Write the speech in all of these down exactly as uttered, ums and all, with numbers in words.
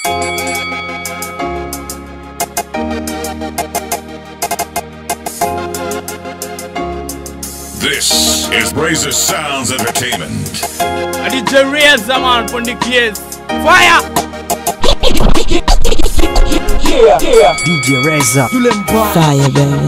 This is Rayza Sounds Entertainment. I D J Rayza, man, from the case. Fire! Yeah, yeah. D J Rayza. Fire, baby.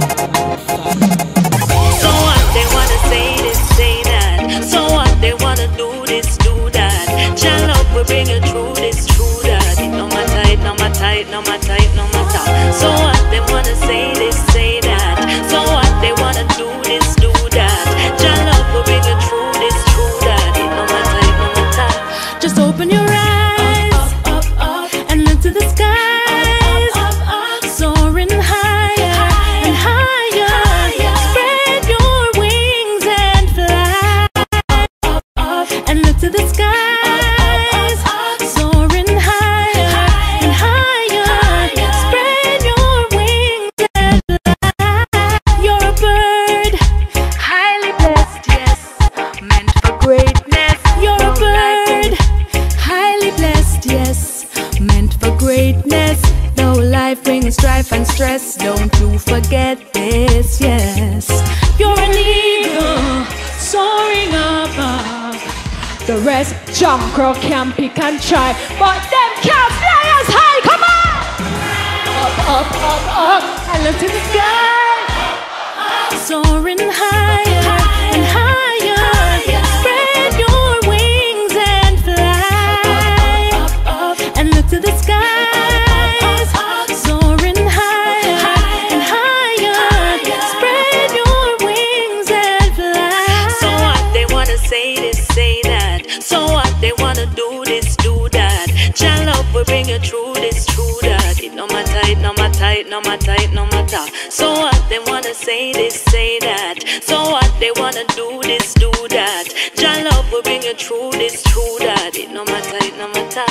So what they wanna say this, say that. So what they wanna do this, do that. Child up, we bring it through this, true that. No matter it, no matter it, no matter it, no matter. So what they wanna say this, say that. So what they wanna do this, do that. Child up, we bring it through this, true that. No matter it, no matter. Just open your eyes up, up, up, up, and look to the skies, up, up, up, soaring higher, higher and higher. higher. Spread your wings and fly up, up, and look to the skies, up, up, up, soaring higher, higher and higher. higher. Spread your wings and fly. You're a bird, highly blessed, yes, meant for greatness. You're a bird, highly blessed, yes, meant for greatness. Though life brings strife and stress, don't you forget this, yes. You're an eagle, soaring above. The rest, Jankro can pick and try, but them can't fly as high, come on! Up, up, up, up, and look to the sky. Soaring higher and higher. Spread your wings and fly up, up, and look to the skies. Soaring higher and higher. Spread your wings and fly. So what they wanna say this, say that. So what they wanna do this, do that. Child up, we bring you through this, true that. It no matter, it no matter, it no matter, it no matter. So what they wanna say this, say that. So what they wanna do this, do that. Child up, we bring you through this, true that. It no matter, it no matter.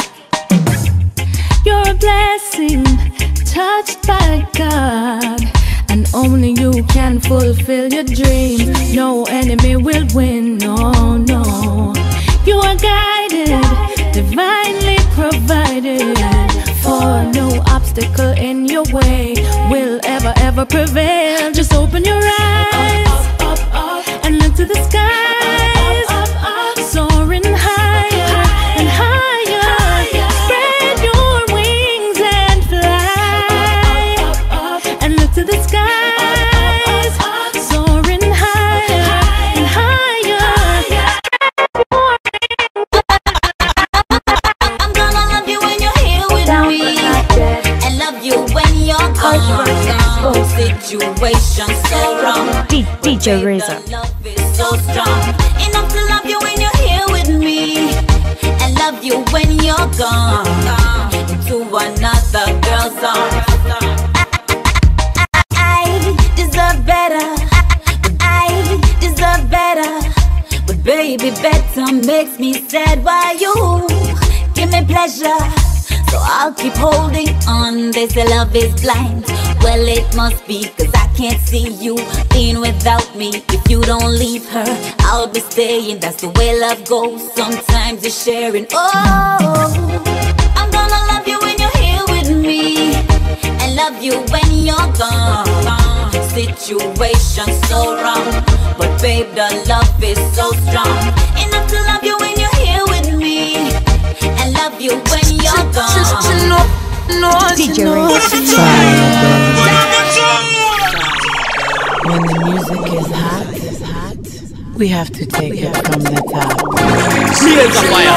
You're a blessing, touched by God, and only you can fulfill your dream. No enemy will win, no, no. You are guided, divinely provided, for no obstacle in your way will ever, ever prevail. Just open your eyes up, up, up, and look to the skies, up, up, up, soaring higher and higher. Spread your wings and fly up, up, and look to the skies, soaring higher and higher. I'm gonna love you when you're here with me, and love you when you're gone. Situation so wrong. D J Rayza. Love is so strong. Enough to love you when you're here with me, and love you when you're gone. Into another girl's arms. I deserve better. I deserve better. But baby, better makes me sad. Why you give me pleasure? So I'll keep holding on. They say love is blind. Well, it must be, cause I can't see you being without me. If you don't leave her, I'll be staying. That's the way love goes. Sometimes you're sharing. Oh, I'm gonna love you when you're here with me, and love you when you're gone. Situation so wrong, but babe, the love is so strong. Enough to love you when you're here with me, and love you when you're gone. D J Rayza. When the music is hot, we have to take it from the top. She is a fire.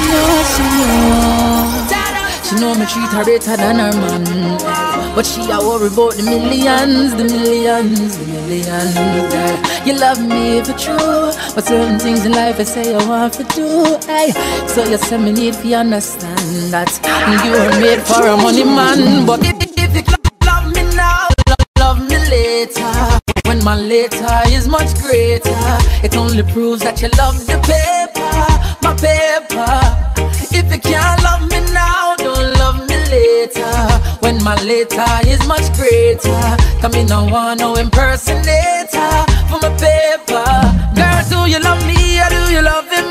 She know me treat her better than her man, but she a worry about the millions, the millions, the millions. Girl, you love me for true, but certain things in life I say I want to do. Hey, so you say me need to understand that you were made for a money man. But if, if you love me now, love, love me later. When my later is much greater, it only proves that you love the paper, my paper. If you can't love me now, don't love me later. When my later is much greater, come in, I want no impersonator for my paper. Girl, do you love me or do you love him?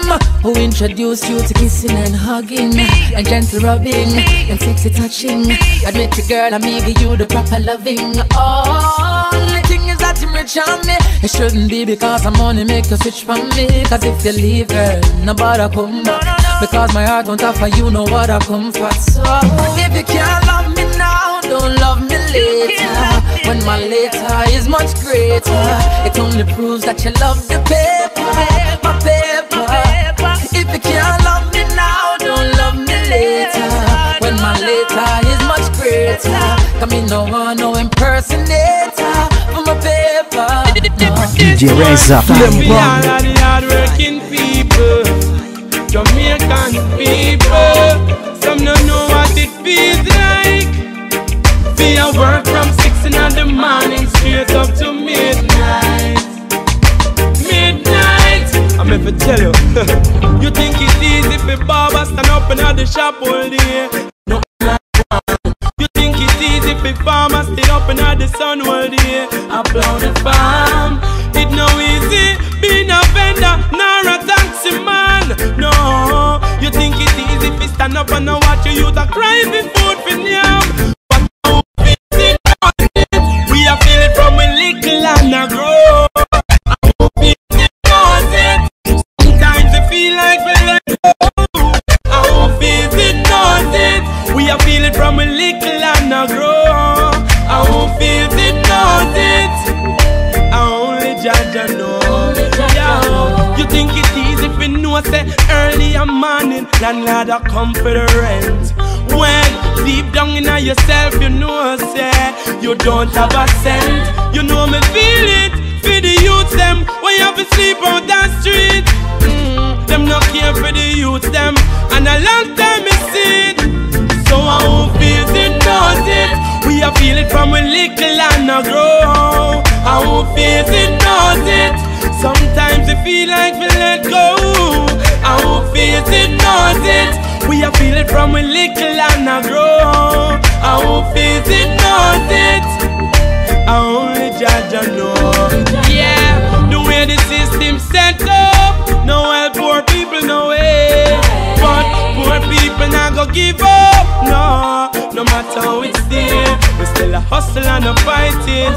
who introduced you to kissing and hugging and gentle rubbing and sexy touching. Admit your girl, I'm give you the proper loving. Oh, the thing is that you rich on me. It shouldn't be because I'm only make you switch from me. Cause if you leave, girl, nobody come back. Because my heart won't offer you know what I come for. So if you can't love me now, don't love me later. When my later is much greater, it only proves that you love the paper, my paper. If you can't love me now, don't love me later. When my later is much greater, come in no one, no impersonator for my paper. D J Rayza, We are the hard-working people, Jamaican people. Some don't know what it feels like. We are work from six in the morning straight up to midnight. Midnight. I'm here to tell you. You think it's easy for barber stand up in the shop all day? No. You think it's easy for farmers stay up in the sun all day? I plow the farm. It no easy being a vendor nor a taxi man. No. You think it's easy for stand up and watch your youth a cry for food for them. We are feeling from a little and a grow. I hope it knows it. Sometimes I feel like we let go. I hope it knows it. We are feeling from a little and a grow. I hope it knows it. I only judge and know. Yeah. You think it's easy if you know say early in morning landlord a come for the rent. When deep down in yourself you know say you don't have a cent. You know me feel it for the youth them when you have to sleep on that street. Mm, them not care for the youth them and a long time is it. So I won't feel it knows it. We are feel it from a little and a grow. I won't feel it knows it. Sometimes I feel like we let go. I won't feel it knows it. We are feel it from a little and a grow. I won't feel it knows it. I only judge and know. Yeah, the way the system set up, no help poor people no way. But poor people not go give up. No, no matter how it's there, we still a hustle and a fighting.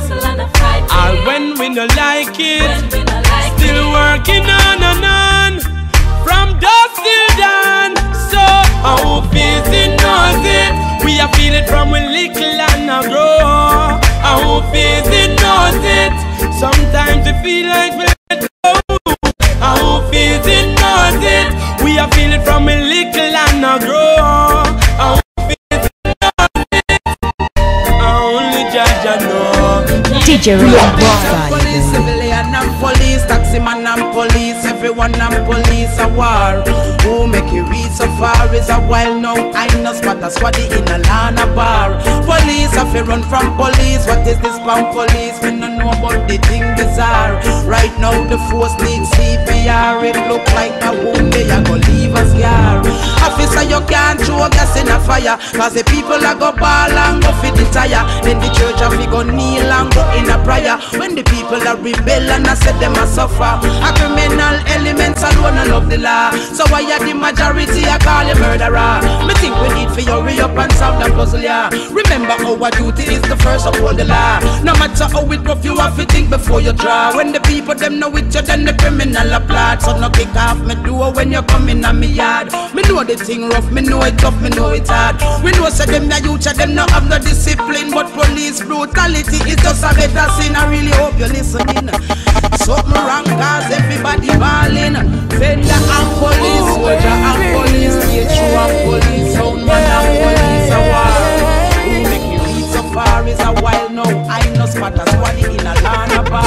Or when we no like it, still working on and on from dusk till dawn. So I hope it knows it. We are feeling from a little and a grow. I hope it knows it. Sometimes we feel like we let go. I hope it knows it. We are feeling from a little and a grow. I hope it knows it. I only judge and know. D J Rayza. Police, civilian and police, taxi man and police, everyone and police a war. Who make you read so far is a while now. I know spot a squaddy in a lana bar. Police have to run from police. What is this from police? We don't know about the thing bizarre. Right now the force needs C P R. It look like a wound they are gonna leave us here. Officer, you can't throw gas in a fire, cause the people are go ball and go fit the tire. Then the church have to go kneel and go in a prayer. When the people are rebel and I said them a suffer. A criminal elements alone I love the law. So why are the majority I call you murderer? Me think we need for you hurry up and solve that puzzle, yeah. Remember our duty is the first of all the law. No matter how it rough, you have to think before you draw. When the people them know it, you then the criminal applaud. So no kick off me door when you come in on me yard. Me know the thing rough, me know it tough, me know it hard. We know say them the youth, them no have no discipline, but police brutality is just a better sin. I really hope you're listening. Something wrong cause everybody balling. Vendor and police, soldier and police, teacher and police, sound man and police a war. Who make you read so far is a while now. I know spot a squaddy in a lana bar.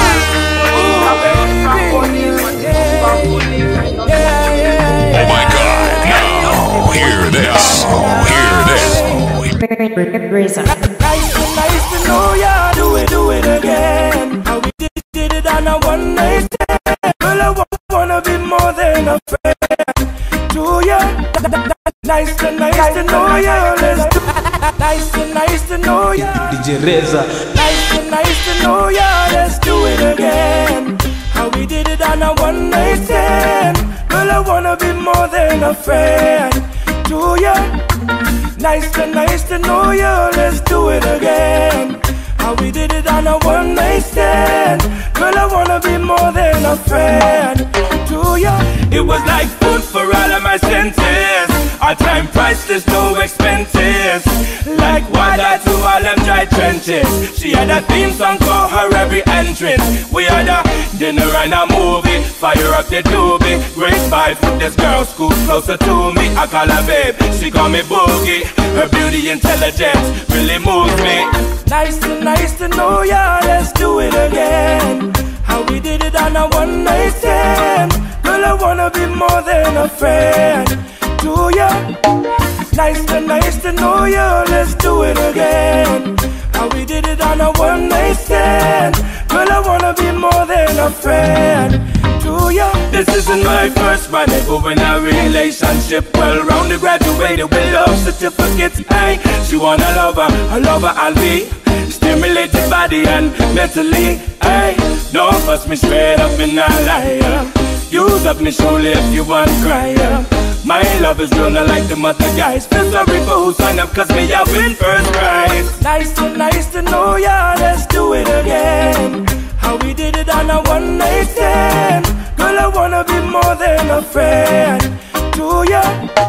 Oh my God! Now hear this. Hear this. Rayza. Nice to, nice to know ya. Do it, do it again. How we did, did it on a one night stand. Girl, I wanna be more than a friend to ya. Nice to, nice to know ya. Let's do. Nice to, nice to know ya. D J Rayza. Nice to, nice to know ya. Let's do it again. How we did it on a one night stand. Girl, I I wanna be more than a friend to you. Nice to, nice to know you, let's do it again. How we did it on a one night stand. Girl, I wanna be more than a friend to you. It was like food for all of my senses. Our time priceless, no expenses. Like water to all them dry trenches. She had a theme song for her every entrance. We had a dinner and a movie. Fire up the doobie. Great vibes with this girl, school closer to me. I call her babe, she call me Boogie. Her beauty, intelligence really moves me. Nice to, nice to know ya, let's do it again. How we did it on a one night stand. Girl, I wanna be more than a friend to ya. Nice to, nice to know ya, let's do it again. How we did it on a one night stand. Girl, I wanna be more than a friend to ya. This isn't my first one, ever in a relationship. Well rounded, graduated with love certificates. Hey, she want a lover, a lover I'll be. Stimulated body and mentally. Hey, don't fuss me straight up in a liar. Use up me surely if you want cry. My love is real, not like the other guys. Feel sorry for who sign up, cause me I win first prize. Nice to, nice to know ya, let's do it again. How we did it on a one night stand. Girl, I wanna be more than a friend to ya.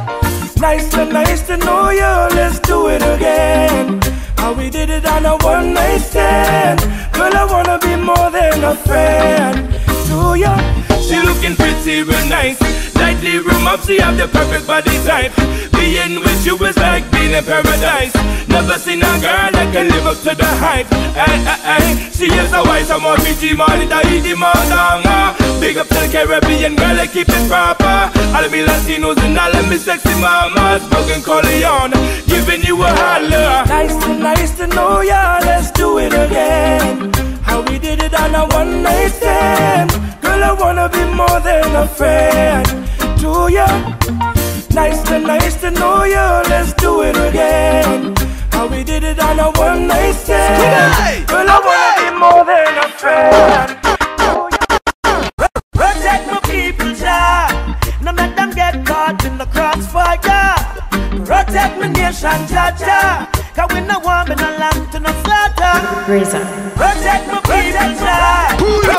Nice to, nice to know ya, let's do it again. How we did it on a one night stand. Girl, I wanna be more than a friend to ya. She looking pretty real nice. Lightly room up, she have the perfect body type. Being with you is like being in paradise. Never seen a girl that can live up to the hype. Ay, ay, ay. She is a wise, I'm more P G, more little easy, more longer. Big up to the Caribbean girl, they keep it proper. All of me Latinos and all of me sexy mamas. Broken Corleone, giving you a holler. Nice to, nice to know ya, let's do it again. How we did it on a one night stand. Girl, I wanna be more than a friend to ya. Nice to, nice to know ya, let's do it again. How we did it on a one night stand. Girl, I wanna be more than a friend to ya. Protect my people, Jah. No let them get caught in the crossfire. Protect my nation, Jah, Jah. Cause we no want me no lamb to no slaughter. Rayza. Protect my people, Jah.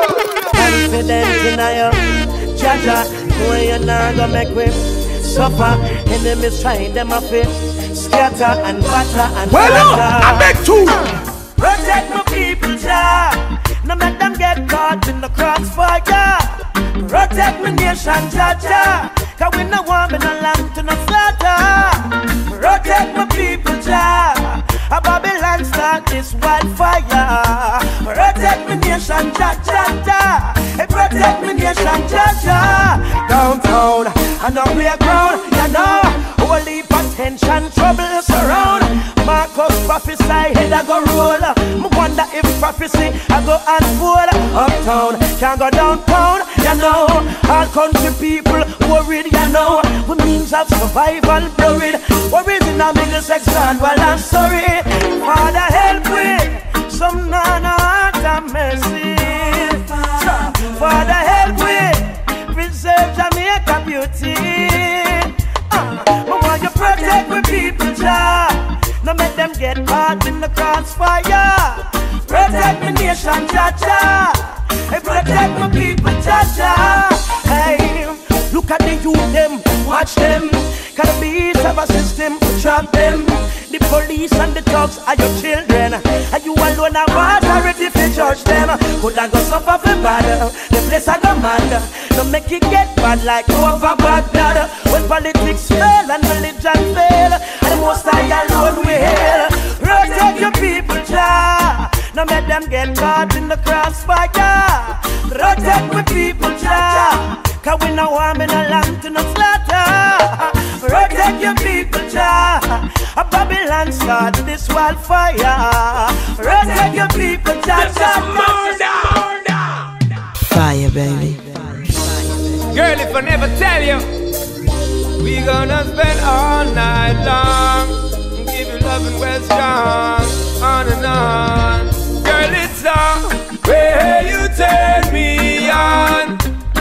Confident in you, Jah, Jah. No you not gonna make we suffer. Enemies trying them a fit. Scatter and batter and well, no, I beg to protect my people, Jah. No let them get caught in the crossfire. Protect my nation, Jah, Jah. Cause we no want me no lamb to no slaughter. Protect my people, Jah. A Babylon start this wildfire. Protect my nation, Jah, Jah, Jah. Hey, protect my nation, Jah, Jah. Downtown and on playground, you know. Holy potential trouble surround. Marcus prophesy, head I go roll. Me wonder if prophecy I go unfold. Uptown, can't go downtown, you know. All country people worried, you know. We means of survival blurred. Worries in a middle section, well I'm sorry. Father help me, some nana heart and mercy. Father help me, preserve Jamaica beauty. I want you protect my people, Jah. No make them get caught in the crossfire. Protect my nation, Jah, Jah. Hey, protect my people, Jah, Jah. Hey, look at the youth them, watch them. Cause the beats have a system to trap them. The police and the thugs are your children. And you alone have authority to judge them. Could I go suffer for bad? The place I go mad. Don't make it get bad like over Baghdad. When politics fail and religion fail, and the most high alone we hail. Protect your people, Jah. Now make them get caught in the crossfire. Protect my people, Jah. Cause we no want me no lamb to no slaughter. Protect your people, Jah. A Babylon start this wildfire. Protect your people, Jah, Jah. Fire, baby. Girl, if I never tell you, we gonna spend all night long. Give you love and well strong, on and on. Girl, it's on where you turn me on. But it's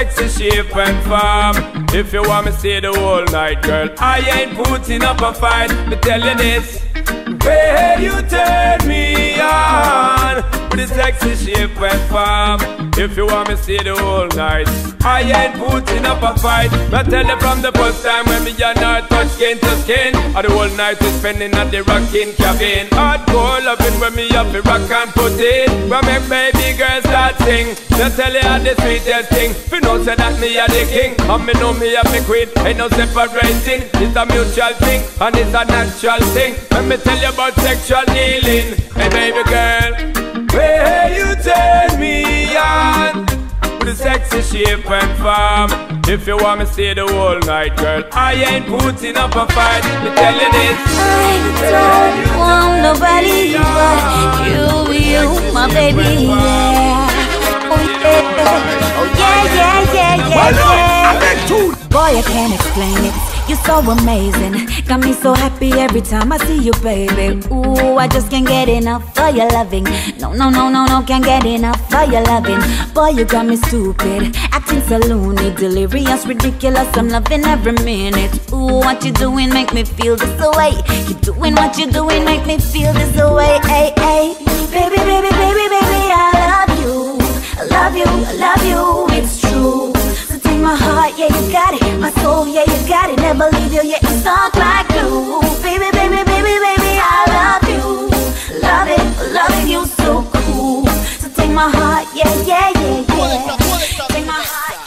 sexy shape and form. If you want me stay the whole night, girl, I ain't putting up a fight. Me tell you this, way you turn me on with the sexy shape and form. If you want me stay the whole night, I ain't putting up a fight. Me tell you from the first time when me and her touch skin to skin, or the whole night we spending at the rocking cabin. Hardcore loving when me up the rock and put it, when make baby girls start sing. Me tell you the sweetest thing, you know say that me a the king, and me know me a me queen. Ain't no separating, it's a mutual thing, and it's a natural thing. Let me tell you about sexual healing. Hey baby girl, where you turn me on with a sexy shape and form. If you want me stay the whole night, girl, I ain't putting up a fight. Me tell you this, I don't want nobody but you, you, my baby, yeah. Oh yeah, oh yeah, yeah, yeah, yeah, yeah. Boy, I can't explain it. You're so amazing, got me so happy every time I see you, baby. Ooh, I just can't get enough of your loving. No, no, no, no, no, can't get enough of your loving. Boy, you got me stupid, acting so loony, delirious, ridiculous. I'm loving every minute. Ooh, what you doing make me feel this way. Keep doing what you doing, make me feel this way. Hey, hey, baby, baby, baby, baby, I love you, I love you, I love you. It's true. My heart, yeah, you got it. My soul, yeah, you got it. Never leave you, yeah, it's stuck like glue. Baby, baby, baby, baby, I love you. Love it, loving you so cool. So take my heart, yeah, yeah, yeah, yeah. Take my heart,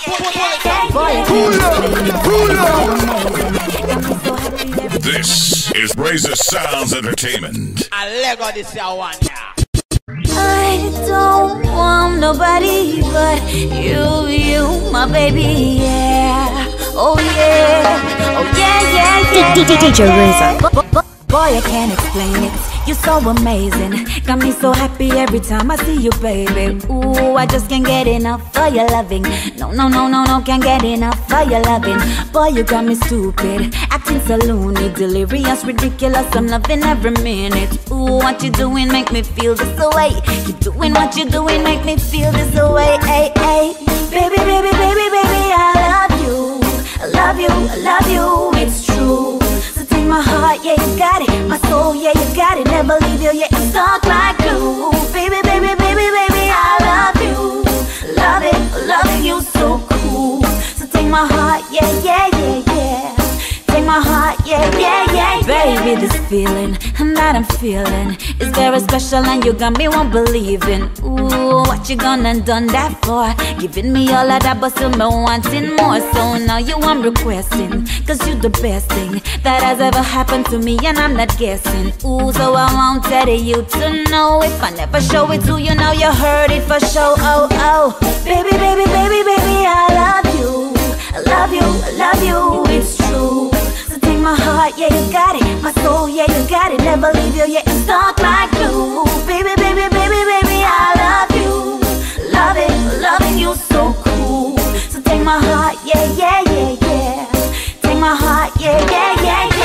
yeah, yeah, yeah. This is Rayza Sounds Entertainment. I Lego this your one, yeah. I don't want nobody but you, you, my baby, yeah. Oh yeah, oh yeah, yeah, yeah. D J Rayza. Boy, I can't explain it. You're so amazing, got me so happy every time I see you, baby. Ooh, I just can't get enough of your loving. No, no, no, no, no, can't get enough of your loving. Boy, you got me stupid, acting so loony, delirious, ridiculous. I'm loving every minute. Ooh, what you doing make me feel this way. Keep doing what you doing, make me feel this way. Hey, hey, baby, baby, baby, baby, I love you, I love you, I love you. It's true. My heart, yeah, you got it. My soul, yeah, you got it. Never leave you, yeah, it's stuck like glue. Baby, baby, baby, baby, I love you. Love it, loving you so cool. So take my heart, yeah, yeah, yeah, yeah. Take my heart, yeah, yeah, yeah, yeah. Baby, this feeling that I'm feeling is very special, and you got me won't believing. Ooh, what you gonna done that for? Giving me all of that, but still me wanting more. So now you I'm requesting, cause you the best thing that has ever happened to me, and I'm not guessing. Ooh, so I won't tell you to know. If I never show it to you, now you heard it for sure. Oh, oh, baby, baby, baby, baby, I love you, I love you, I love you. It's true. So take my heart, yeah, you got it. My soul, yeah, you got it. Never leave you, yeah, it's stuck like glue. Baby, baby, baby, baby, I love you. Love it, loving you so cool. So take my heart, yeah, yeah, yeah, yeah. Take my heart, yeah, yeah, yeah,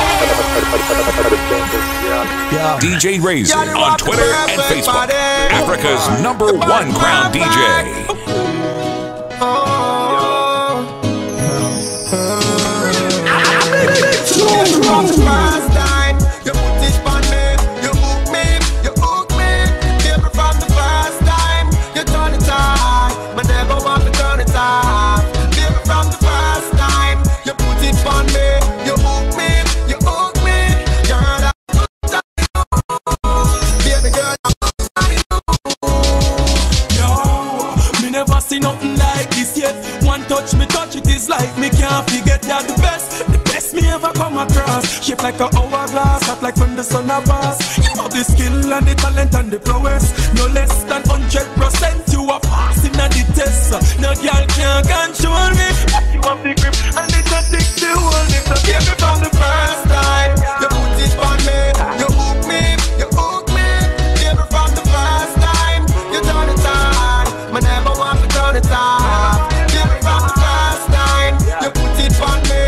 yeah. D J Rayza on Twitter and Facebook, Africa's number one crown D J. From the first time you put it on me, you hook me, you hook me. Baby, from the first time you turn it on, but never want to turn it off. Baby, from the first time you put it on me, you hook me, you hook me. Girl, I'm hooked on you. Baby girl, I'm hooked on you. Yo, me never see nothing like this yet. One touch, me touch it is like me can't forget you're the best. Me ever come across, shaped like a hourglass, hot like when the sun a pass. You have the skill and the talent and the prowess. No less than hundred percent, you are passing at the test. No girl can control me. You have the grip and the tactics to hold it. So give me from the first time you put it on me, you hook me, you hook me. Give me from the first time you turn it on, but never want to turn it off. Give me from the first time you put it on me.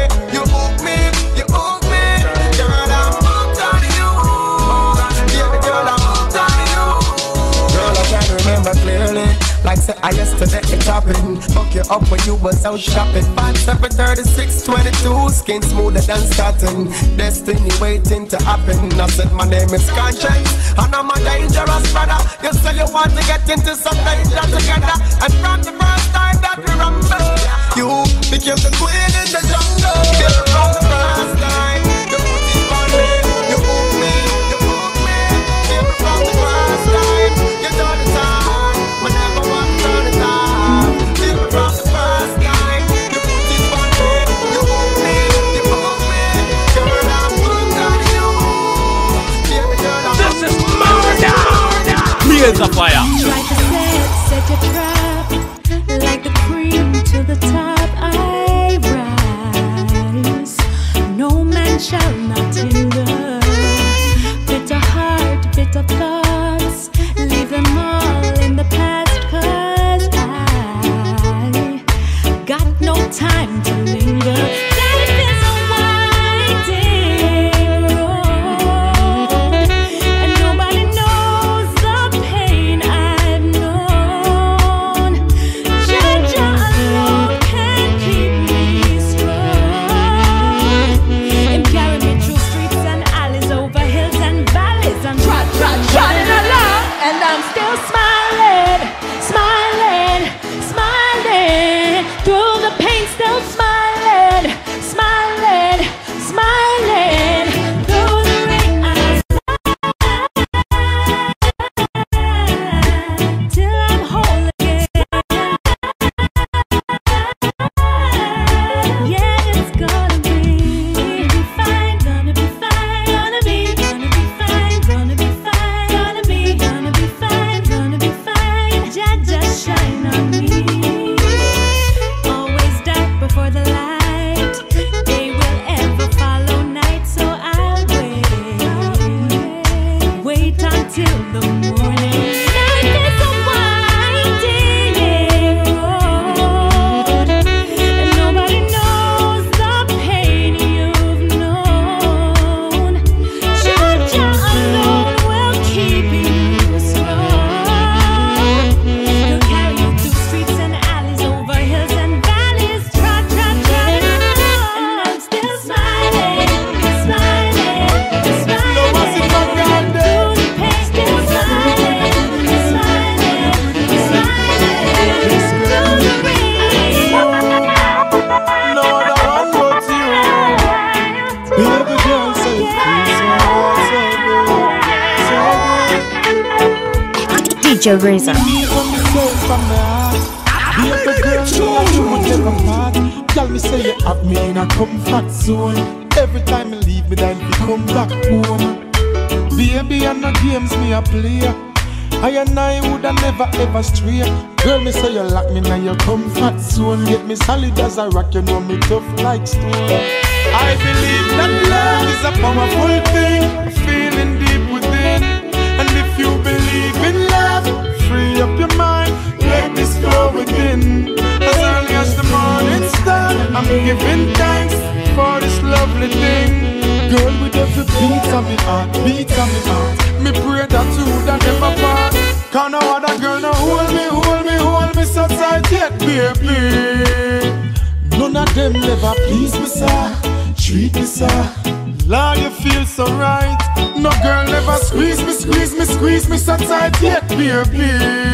like say I yesterday it happened. Fuck you up when you was out shopping. Five, seven, thirty-six, twenty-two, skin smoother than satin. Destiny waiting to happen. I said my name is Conscience, and I'm a dangerous brother. You say you want to get into some danger together, and from the first time that we rumble, you became the queen in the jungle. From the first time, you put it on me, you hook me, you hook me. From the first time, you turn it on, whenever I turn it on. From the first time, you put it on me, you hook me, you hook me. Girl, I'm hooked on you. Baby girl, I'm This is murder. Blaze of fire. Try to set, set your trap, like the cream to the top. I rise, no man shall not hinder. Bitter heart, bitter thoughts, leave them all in the past. 'Cause I got no time to linger. Life is a winding road, and nobody knows the pain I've known. Georgia alone can keep me strong. Him carry me through streets and alleys, over hills and valleys, and trot, trot, trotting along, and I'm still smiling, smiling, smiling through the pain, still smiling, smiling, smiling through the rain. I smile till I'm whole again. Yeah, it's gonna be fine, gonna be fine, gonna be, gonna be fine, gonna be fine, gonna be, gonna be fine, gonna be fine. Jah just shine on me. Always dark before the light. Day will ever follow night, so I'll wait, wait until the morning. Life is a winding road, and nobody knows the pain you've known. Georgia alone will keep you strong. He'll carry you through streets and alleys, over hills and valleys. Trot, trot, trot, and I'm still smiling, smiling, smiling through the pain. Still smiling, smiling, smiling through the rain. No other one but you. Baby girl, so you feel so good, so good, so D J Rayza. good. Me from the soul, from the heart. Baby girl, me and you would never part. Tell me say you have me in a comfort zone. Every time you leave me, then you come back home. Baby, and no games me a play. I and I woulda never ever stray. Girl, me say you lock me in your comfort zone. Get me solid as a rock, you know me tough like stone. I believe that love is a powerful thing, a feeling deep within. And if you believe in love, free up your mind, let this flow within. As early as the morning star, I'm giving thanks for this lovely thing. Girl, with every beat of me heart, beat of me heart, me pray that you woulda never part. 'Cause no other girl no hold me, hold me, hold me so tight yet, baby. None of them never please me, sir. Treat me, sir. Lord, you feel so right. No girl never squeeze me, squeeze me, squeeze me so tight yet, baby.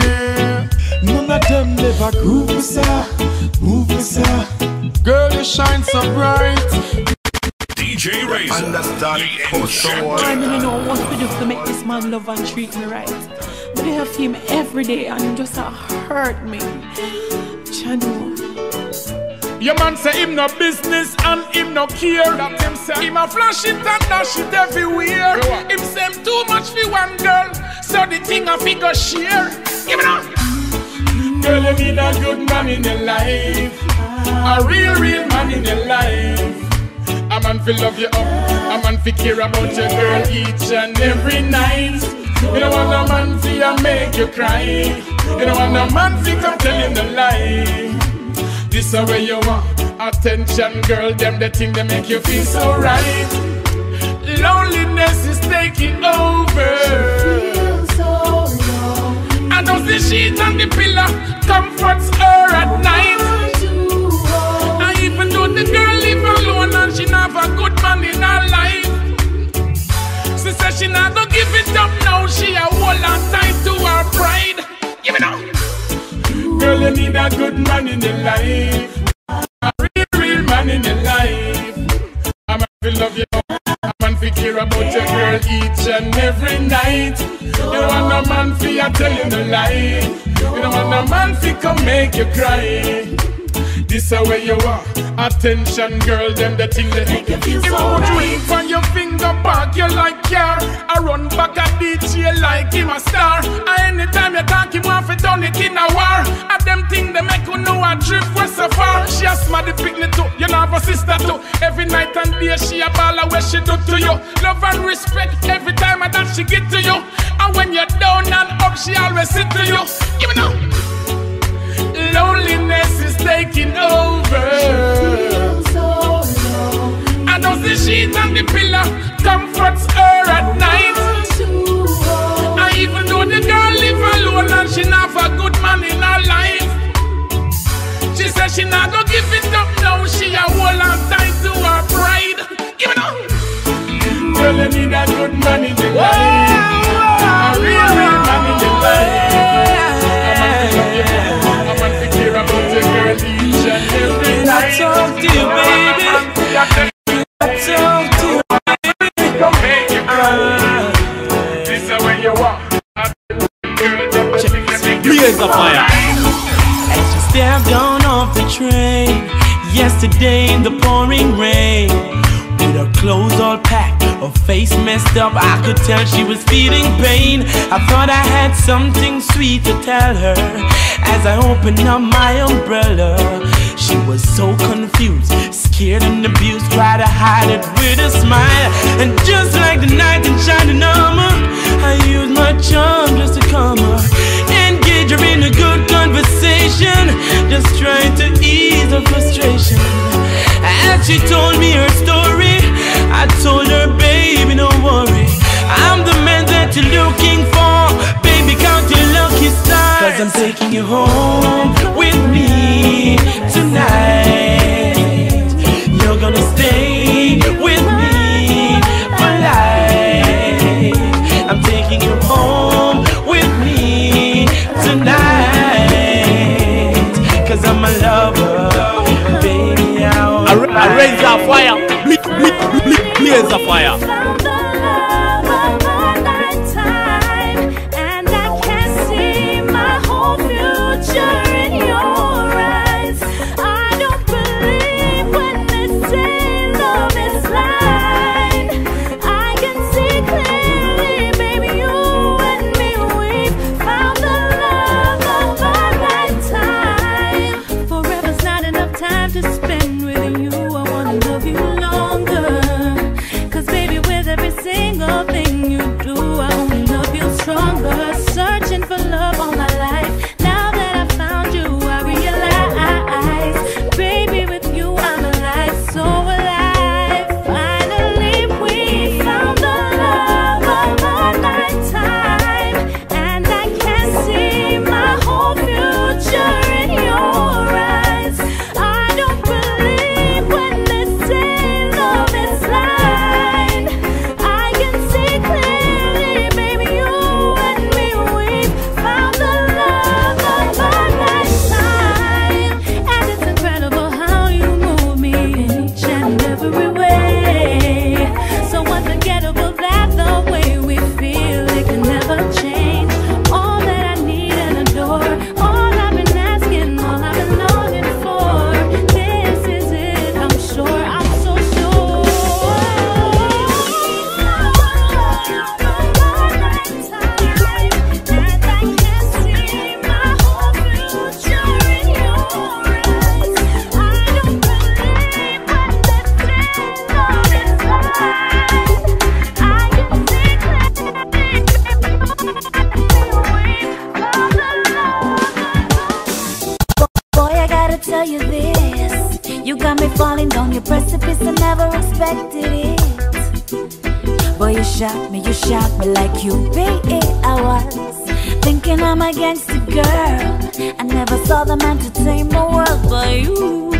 None of them never groove me, sir. Move me, sir. Girl, you shine so bright. D J Rayza. understand how so I don't know what to do to make this man love and treat me right. But I have him every day and it just uh, hurt me. Chadu. Your man say him no business and him no care. That him say him a flash it and dash it everywhere. Him say him too much for one girl, so the thing a figure share. Give it up. Girl, you need a good man in your life, a real, real man in your life. A man fi love you up, a man fi care about your girl each and every night. You don't want a man fi a make you cry. You don't want a man fi come tell you the lie. This is where you want attention, girl. Them the thing that make you feel so right. Loneliness is taking over. Feel so low. I don't see sheet on the pillar. not gonna give it up now. She a hold on tight to her pride. Give it up. Girl, you need a good man in your life. A real, real man in your life. I'm to love you. I'm to care about your girl each and every night. You don't want no man for you tell you no lie. You don't want no man for come make you cry. This is where you are. Attention, girl, them the thing that make you feel so right. Drink from your finger back, you like car. I run back a D J like him a star. And anytime you talk, him want to done it in a war. And them thing they make you know a trip was so far. She a smart the picnic too, you know have a sister too. Every night and day she a ball where she do to you. Love and respect every time that she get to you. And when you're down and up, she always sit to you. Give me now. Loneliness is taking over. So I know the sheet and the pillow comforts her at night. And even though the girl live alone and she not have a good man in her life, she says she not gonna give it up now. She a hold on tight to her pride. Give it up. Girl, you need a good man in your life. A real, real man in your life. I talk to you, baby. I talk to you, baby. This is where you are. Blaze of fire. As you stepped down off the train yesterday in the pouring rain, with her clothes all packed, her face messed up, I could tell she was feeling pain. I thought I had something sweet to tell her. As I opened up my umbrella, she was so confused, scared and abused, tried to hide it with a smile. And just like the night in shining armor, I used my charm just to calm her, engage her in a good conversation, just trying to ease her frustration. As she told me her story, I told her, baby, don't worry, I'm the man that you're looking for. Baby, count your lucky stars, 'cause I'm taking you home with me tonight. You're gonna stay with me for life. I'm taking you home with me tonight, 'cause I'm a lover, baby. I raise a fire, blaze a fire. Searching for love all my life. Now that I found you, I realize, baby, with you I'm alive, so alive. Finally we found the love of our lifetime, and I can see my whole future in your eyes. I don't believe when they say love is blind. I can see clearly, baby, you and me. Found the love of my lifetime, and it's incredible how you move me in each and every way. So unforgettable that the way we feel, it can never change. All that I need and adore, all I've been asking, all I've been longing for. This is it, I'm sure, I'm so sure. Tell you this, you got me falling down your precipice, I never expected it. Boy, you shot me, you shot me like you be it. I was thinking I'm a gangster girl, I never saw the man to tame the world, but you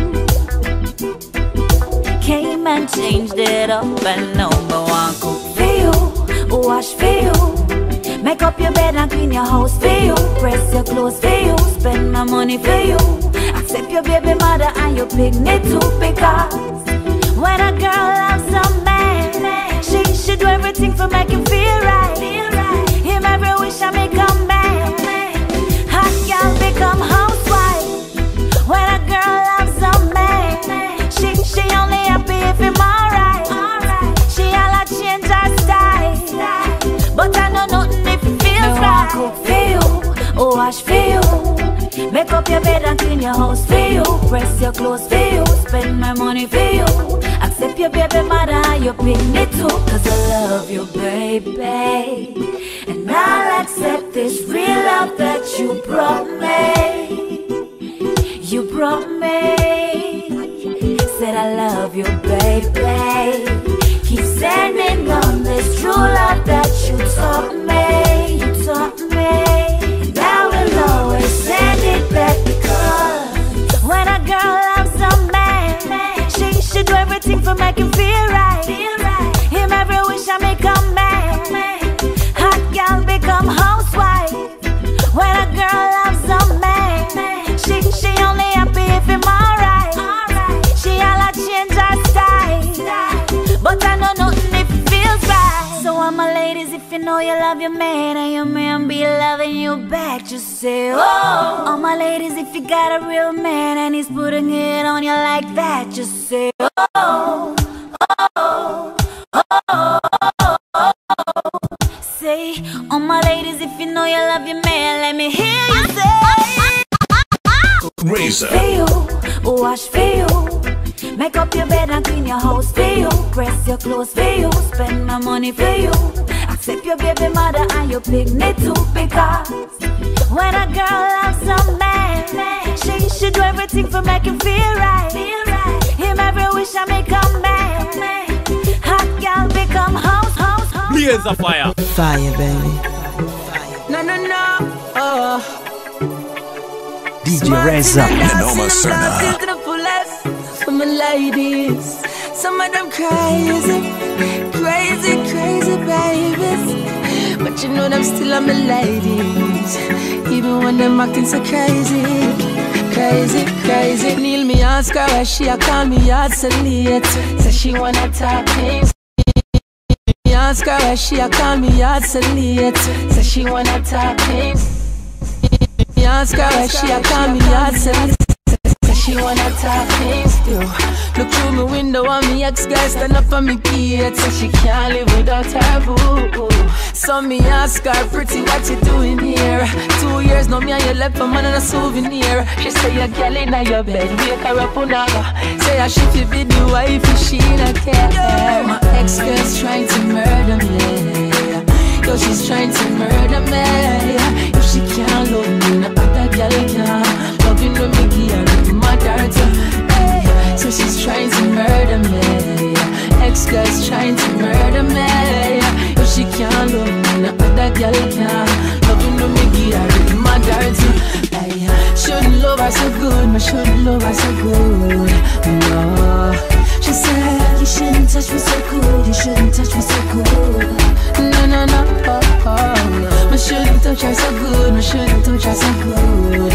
came and changed it up, and no more one cook for you. wash for you. Make up your bed and clean your house for you. Press your clothes for you. Spend my money for you. Accept your baby mother and your picnic too. Because when a girl loves a man, she should do everything for make him feel right. Him every wish I make a man. Hot girl become housewife. When a girl loves a man, she she only happy if him alright. She all a change her style, but I know nothing if it feels right. Cook for you, oh wash for you. Make up your bed and clean your house for you. Press your clothes for you. Spend my money for you. Accept your baby mother and your picnic too. Cause I love you, baby. And I'll accept this real love that you brought me. You brought me. Said I love you, baby. Keep standing on this true love that you taught me. You taught me. And I will always send it back. Because when a girl loves a man, she should do everything for make him feel right. Him every wish I make a man. Hot girl become housewife. When a girl loves a man, she she only happy if him alright. She all a change her style, but I know nothing if it feels right. So all my ladies, if you know you love your man and your man be loving you back, just say oh. All my ladies, if you got a real man and he's putting it on you like that, just say oh. Oh, oh, oh, oh, oh. Say, all my ladies, if you know you love your man, let me hear you say Rayza. For you, wash for you. Make up your bed and clean your house for you. Press your clothes for you. Spend my money for you. Accept your baby mother and your picnic too. Because when a girl loves a man, she should do everything for make him feel right. Him every wish I make a man. Hot girl become house, house, house. Blaze of fire. Fire, baby. No, no, no. Oh. D J Rayza. Nenoma Serna. For my ladies, some of them crazy, crazy, crazy babies. But you know them still are my ladies, even when them acting so crazy, crazy, crazy. Neil me ask her why she a call me out so late. Say she wanna talk things. Me ask her why she a call me out so late. Say she wanna talk things. Me ask her why she a call me out so late. She wanna talk things too. Look through my window and me ex-guy stand up on me gate. Say she can't live without her boo. So me ask her, pretty, what you doing here? Two years now me and you left for man and a souvenir. She say you're girl in your bed, wake her up on her. Say she fi be the wife if she not care. My ex-girl's trying to murder me. Yo, she's trying to murder me. If she can't love me, no other girl can. Loving when me give her my daughter. So she's trying to murder me. Ex-girl's trying to murder me. If she can't love me, no other girl can. Loving when me give her my daughter. Shouldn't love her so good, but shouldn't love her so good. No. She said, you shouldn't touch me so good, you shouldn't touch me so good. No, no, no, oh, oh, no. I shouldn't touch her so good, I shouldn't touch her so good.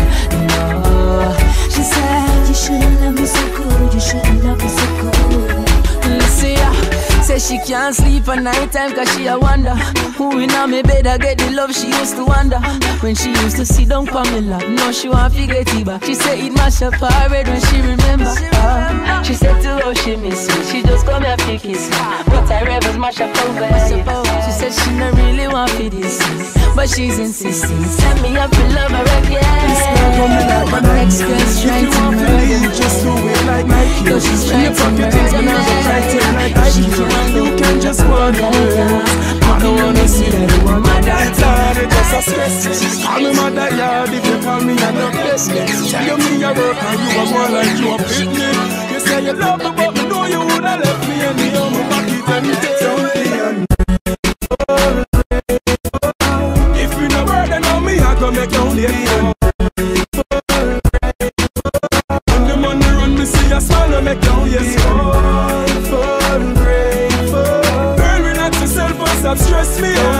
No. She said, you shouldn't love me so good, you shouldn't love me so good. Listen, yeah. Say she can't sleep at night time cause she a wonder who in her me bed I get the love she used to wonder. When she used to sit down for me lap, now she want to get it back. She said it mash up her head when she remember. uh, She said to her she miss me, she just come here to kiss me. But her rebels mash up her head. She said she not really want for this, but she's insisting. Send me up to love her again. My ex-girl's trying to murder me. Just do it like Nike. Yo, she's trying to murder me. She can't you can just walk away. I don't wanna see that you want my dad. It's just a stress. Call me mother yard if you call me and not bless me. Tell you me a work and you are more like you a picnic. You say you love me but me know you woulda left me and me on my pocket and me take something. If we no burden on me I go make you live. When the money run me see a smile and make you yes. Fall, fall, grateful. Girl relax yourself and stop stress me out.